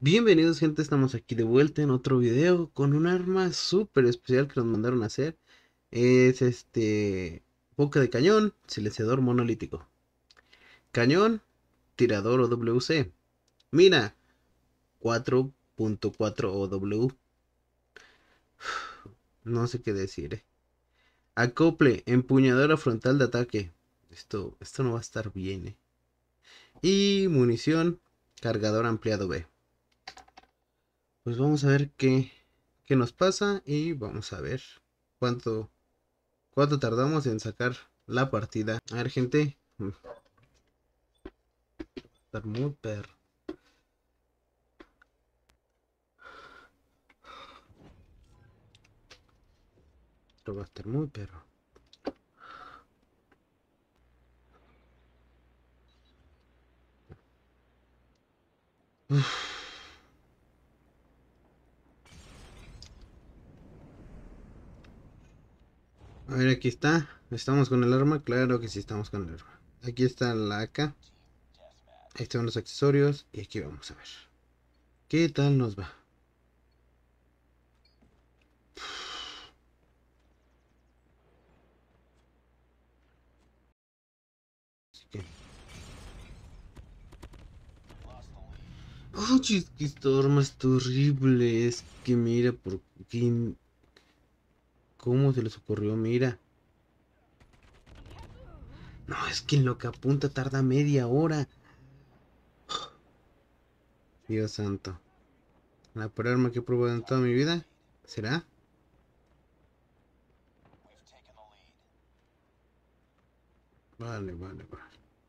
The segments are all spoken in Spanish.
Bienvenidos gente, estamos aquí de vuelta en otro video con un arma súper especial que nos mandaron a hacer. Es boca de cañón, silenciador monolítico. Cañón, tirador o WC. Mira, 4.4 o W. No sé qué decir. Acople, empuñadora frontal de ataque. Esto no va a estar bien. Y munición, cargador ampliado B. Pues vamos a ver qué nos pasa y vamos a ver cuánto ¿cuánto tardamos en sacar la partida? A ver, gente. Estar muy perro. Esto va a estar muy perro. Uf. A ver, aquí está. ¿Estamos con el arma? Claro que sí estamos con el arma. Aquí está la AK. Ahí están los accesorios. Y aquí vamos a ver. ¿Qué tal nos va? Así que... ¡Oh, es que esta arma está horrible! Es que mira por qué... ¿Cómo se les ocurrió? Mira. No, es que en lo que apunta tarda media hora. Dios santo. La peor arma que he probado en toda mi vida. ¿Será? Vale, vale, vale.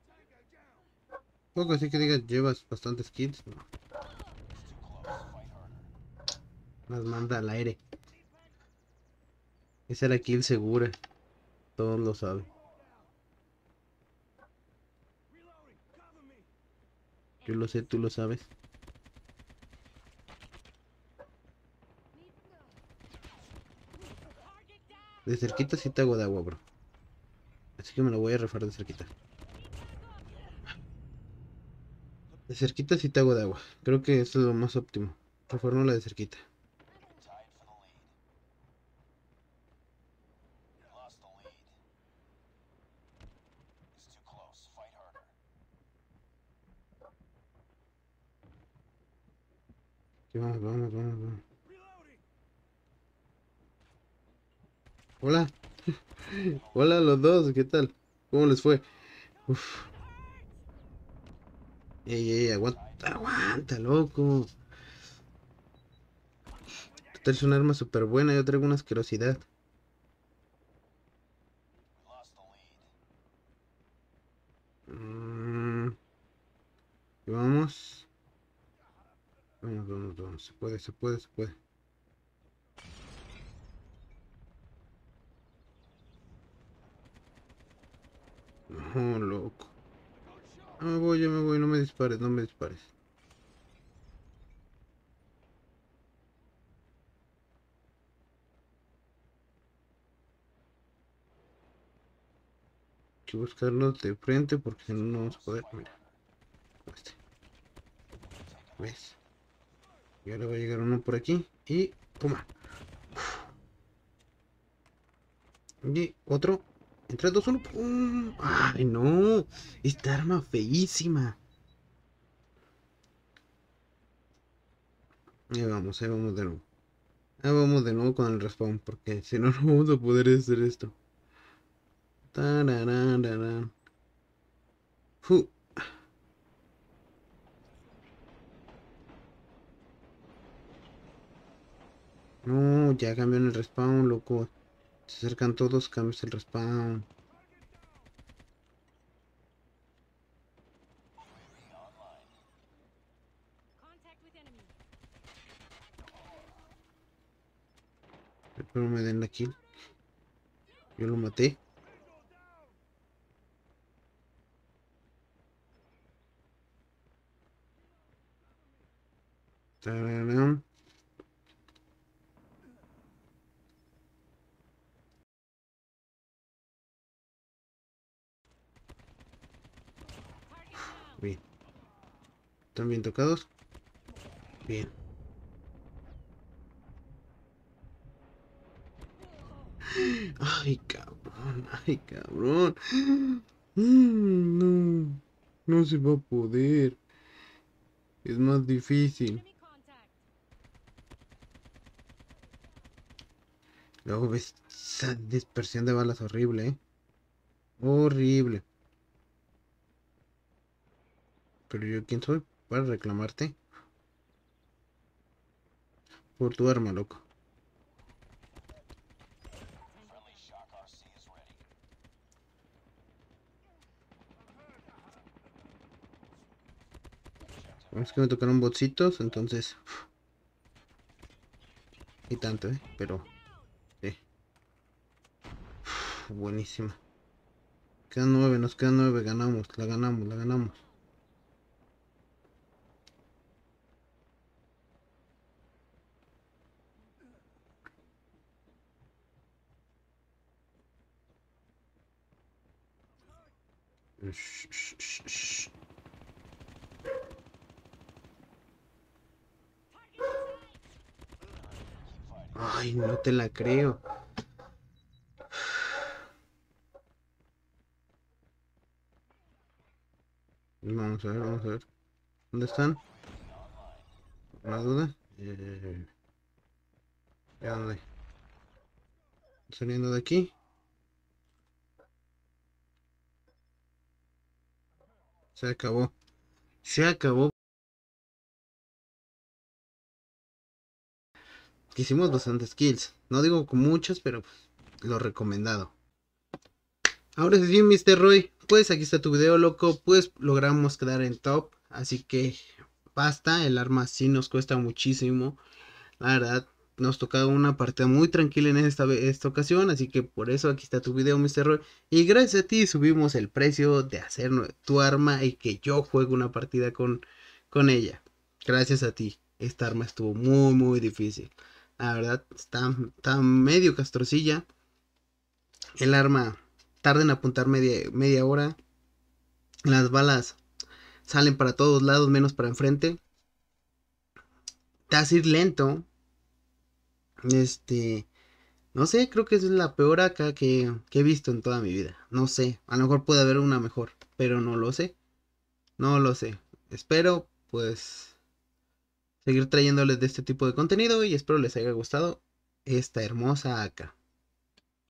Poco así que digas, llevas bastantes kills. No, las manda al aire. Esa era kill segura. Todos lo saben. Yo lo sé, tú lo sabes. De cerquita sí te hago de agua, bro. Así que me lo voy a refar de cerquita. De cerquita sí te hago de agua. Creo que eso es lo más óptimo. Refarnos la de cerquita. Aquí vamos, vamos, vamos, vamos. Hola. Hola a los dos, ¿qué tal? ¿Cómo les fue? Uf. Ey, ey, aguanta, aguanta, loco. Tú traes un arma súper buena, yo traigo una asquerosidad. Mm, y vamos. Vamos, vamos, vamos. Se puede, se puede, se puede. No, loco. Ya me voy, no me dispares, no me dispares. Hay que buscarlos de frente porque si no, no vamos a poder. Mira, este. ¿Ves? Y ahora va a llegar uno por aquí. Y toma. Y otro. En 3, 2, 1. ¡Pum! ¡Ay, no! Esta arma feísima. Ahí vamos de nuevo. Ahí vamos de nuevo con el respawn. Porque si no, no vamos a poder hacer esto. Tararararán. Fu. No, ya cambiaron el respawn, loco. Se acercan todos, cambias el respawn. Espero me den la kill. Yo lo maté. Tararán. Bien. ¿Están bien tocados? Bien. Ay, cabrón, ay, cabrón. No, no se va a poder. Es más difícil. Luego ves esa dispersión de balas horrible, ¿eh? Horrible. Pero yo, ¿quién soy para reclamarte? Por tu arma, loco. Es que me tocaron botsitos, entonces... Y tanto, ¿eh? Pero... Sí. Buenísima. Quedan 9, nos quedan 9. Ganamos, la ganamos, la ganamos. Shh, shh, shh, shh. Ay, no te la creo. Vamos a ver, vamos a ver. ¿Dónde están? ¿Una duda? ¿Ya dónde? Saliendo de aquí. Se acabó. Se acabó. Hicimos bastantes kills. No digo con muchos, pero pues, lo recomendado. Ahora sí, Mr. Roy. Pues aquí está tu video, loco. Pues logramos quedar en top. Así que basta. El arma sí nos cuesta muchísimo. La verdad, nos tocaba una partida muy tranquila en esta ocasión. Así que por eso aquí está tu video, Mr. Roy. Y gracias a ti subimos el precio de hacer tu arma y que yo juegue una partida con ella. Gracias a ti. Esta arma estuvo muy, muy difícil. La verdad, está medio castrocilla. El arma tarda en apuntar media hora. Las balas salen para todos lados menos para enfrente. Te hace ir lento. Este, no sé, creo que es la peor AK que he visto en toda mi vida. No sé, a lo mejor puede haber una mejor, pero no lo sé. No lo sé. Espero, pues, seguir trayéndoles de este tipo de contenido y espero les haya gustado esta hermosa AK.